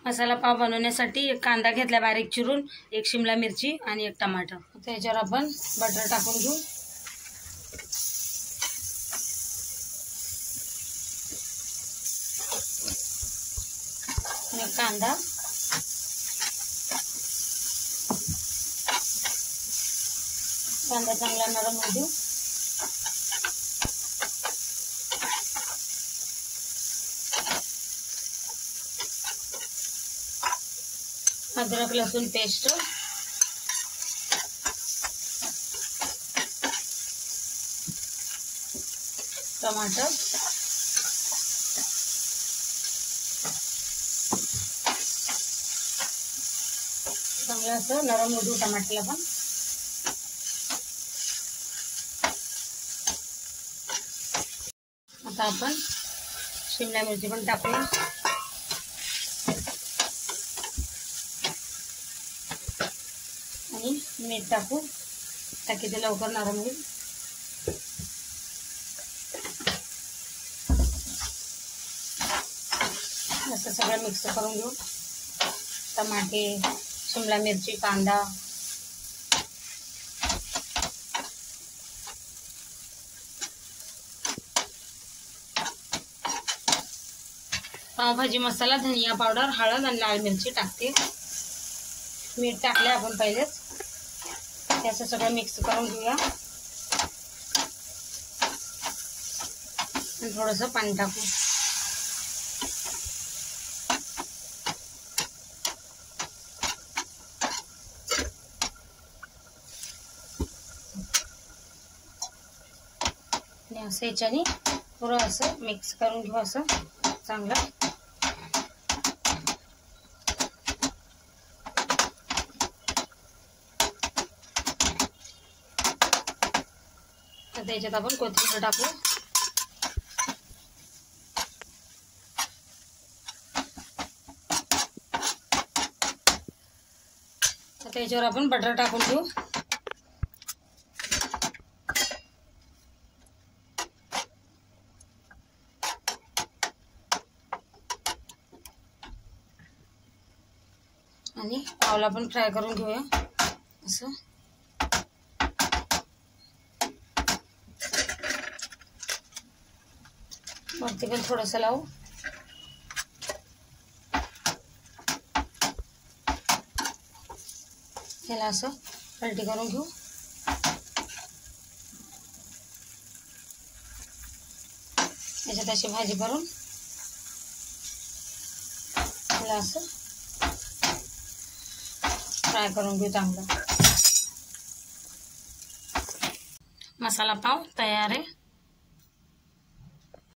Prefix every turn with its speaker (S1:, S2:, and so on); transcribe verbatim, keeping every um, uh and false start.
S1: मसाला पाव बनवण्यासाठी एक कांदा घेतला बारीक चिरून, एक शिमला मिरची आणि एक टमाटर। आता याच्यावर आपण बटर टाकून घेऊ। आणि कांदा कांदा चांगला नरम होऊ देऊ। अदरक लसूण पेस्ट, टमाटर, चांगलं असं नरम होऊ देऊ टमाटरला पण। आता आपण शिमला मिरची पण टाकूया आणि मीठ टाकू ताकि ते लवकर नरम होईल। असं सगळं मिक्स करून घेऊ। टमाटे, शिमला मिरची, कांदा, पावभाजी मसाला, धनिया पावडर, हळद आणि लाल मिरची टाकते। मीठ टाकले आपण पहिलेच। त्याचं सगळं मिक्स करून घेऊया आणि थोडंसं पाणी टाकू। आणि असं याच्याने पुरं असं मिक्स करून घेऊ असं चांगलं। आता याच्यात आपण कोथिंबीर टाकू। आता याच्यावर आपण बटर टाकून घेऊ। आणि पावला पण फ्राय करून घेऊया असं। वरती पण थोडंसं लावू। याला असं पलटी करून घेऊ। याच्यात अशी भाजी करून याला असं फ्राय करून घेऊ चांगलं। मसाला पाव तयार आहे।